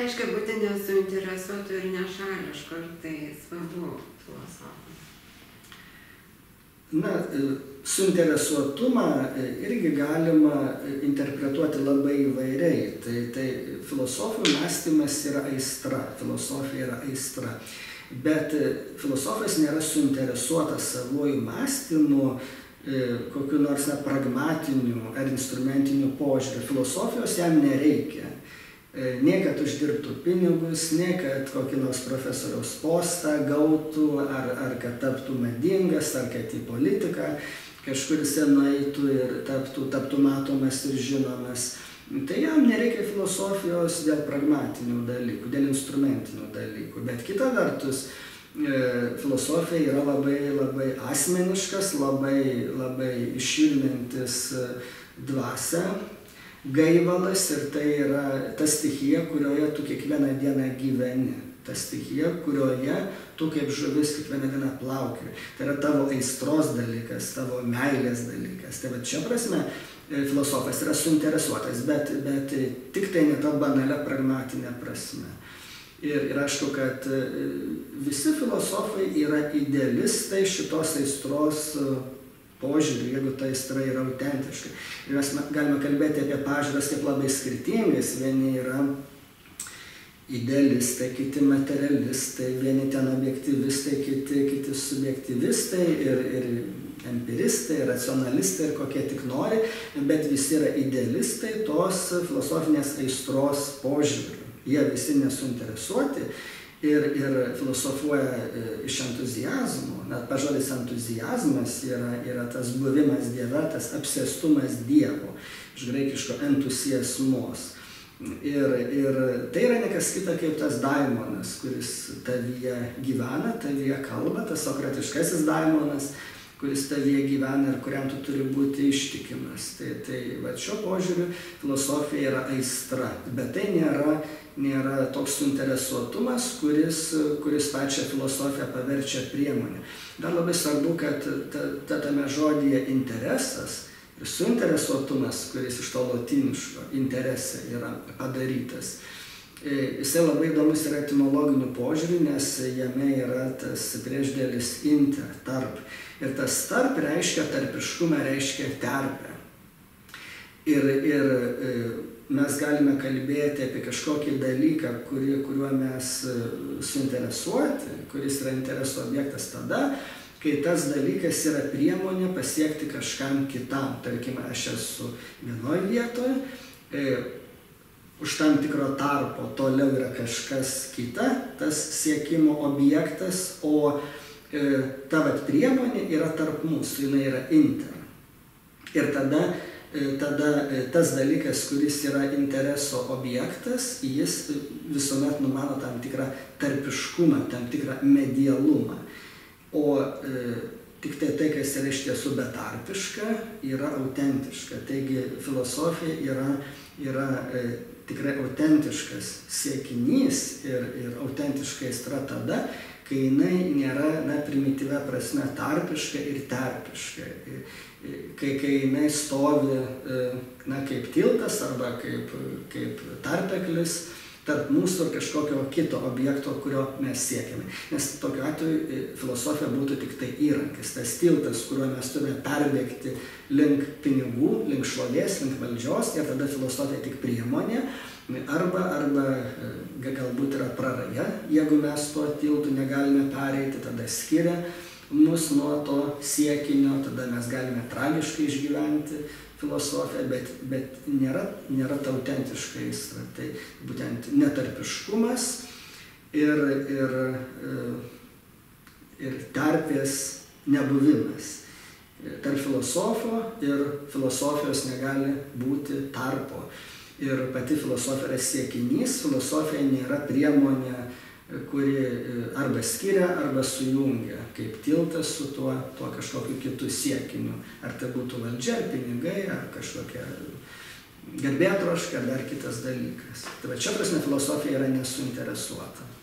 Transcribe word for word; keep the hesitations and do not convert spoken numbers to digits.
Reiškia būti nesuinteresuotų ir nešališkų, ir tai svarbu filosofui. Na, suinteresuotumą irgi galima interpretuoti labai įvairiai. Tai, tai filosofų mąstymas yra aistra, filosofija yra aistra. Bet filosofas nėra suinteresuotas savojų mąstymu kokiu nors na, pragmatiniu ar instrumentiniu požiūriu. Filosofijos jam nereikia. Ne kad uždirbtų pinigus, ne kad kokį nors profesoriaus postą gautų, ar, ar kad taptų madingas, ar kad į politiką kažkur jisai nueitų ir taptų, taptų matomas ir žinomas. Tai jam nereikia filosofijos dėl pragmatinių dalykų, dėl instrumentinių dalykų. Bet kita vertus, filosofija yra labai, labai asmeniškas, labai, labai išilmintis dvasią, gaivalas, ir tai yra ta stichija, kurioje tu kiekvieną dieną gyveni. Ta stichija, kurioje tu kaip žuvis kiekvieną dieną plauki. Tai yra tavo aistros dalykas, tavo meilės dalykas. Tai va čia prasme filosofas yra suinteresuotas, bet, bet tik tai ne ta banalia pragmatinė prasme. Ir, ir aišku, kad visi filosofai yra idealistai šitos aistros požiūrį, jeigu ta aistra yra autentiška. Ir mes galime kalbėti apie pažiūras kaip labai skirtingas. Vieni yra idealistai, kiti materialistai, vieni ten objektyvistai, kiti, kiti subjektyvistai ir, ir empiristai, racionalistai ir kokie tik nori, bet visi yra idealistai tos filosofinės aistros požiūrių. Jie visi nesuinteresuoti ir, ir filosofuoja iš entuziazmo. Net pažodis entuziazmas yra, yra tas buvimas Dieve, tas apsėstumas Dievo, iš graikiško entuziasmos. Ir, ir tai yra nekas kita kaip tas daimonas, kuris tavyje gyvena, tavyje kalba, tas sokratiškasis daimonas, kuris tavyje gyvena ir kuriam tu turi būti ištikimas. Tai, tai va, šio požiūriu filosofija yra aistra, bet tai nėra, nėra toks suinteresuotumas, kuris, kuris pačią filosofiją paverčia priemonę. Dar labai svarbu, kad ta, ta, tame žodyje interesas ir suinteresuotumas, kuris iš to lotyniško interese yra padarytas, jisai labai įdomus yra etimologiniu požiūriu, nes jame yra tas priešdėlis inter, tarp. Ir tas tarp reiškia tarpiškumą, reiškia terpę. Ir, ir mes galime kalbėti apie kažkokį dalyką, kuri, kuriuo mes suinteresuoti, kuris yra interesų objektas tada, kai tas dalykas yra priemonė pasiekti kažkam kitam. Tarkime, aš esu vienoje vietoje, už tam tikro tarpo toliau yra kažkas kita, tas siekimo objektas, o e, ta vat priemonė yra tarp mūsų, jinai yra inter. Ir tada, e, tada e, tas dalykas, kuris yra intereso objektas, jis visuomet numano tam tikrą tarpiškumą, tam tikrą medialumą. O e, tik tai tai, kas yra iš tiesų betarpiška, yra autentiška. Taigi filosofija yra, yra e, tikrai autentiškas siekinys ir, ir autentiška aistra tada, kai jinai nėra na, primityvia prasme tarpiška ir terpiška. Kai, kai jinai stovi na, kaip tiltas arba kaip, kaip tarpeklis tarp mūsų ir kažkokio kito objekto, kurio mes siekiame. Nes tokiu atveju filosofija būtų tik tai įrankis, tas tiltas, kuriuo mes turime perbėgti link pinigų, link šlovės, link valdžios, ir tada filosofija tik priemonė, arba, arba galbūt yra praraja, jeigu mes tuo tiltu negalime pereiti, tada skiria mus nuo to siekinio, tada mes galime tragiškai išgyventi filosofiją, bet, bet nėra, nėra ta autentiška aistra. Tai būtent netarpiškumas ir, ir, ir terpės nebuvimas. Tarp filosofo ir filosofijos negali būti tarpo. Ir pati filosofija yra siekinys, filosofija nėra priemonė, kuri arba skiria, arba sujungia, kaip tiltas su tuo, tuo kažkokiu kitu siekiniu. Ar tai būtų valdžia, ar pinigai, ar kažkokia garbėtroška, ar dar kitas dalykas. Tai va čia prasme filosofija yra nesuinteresuota.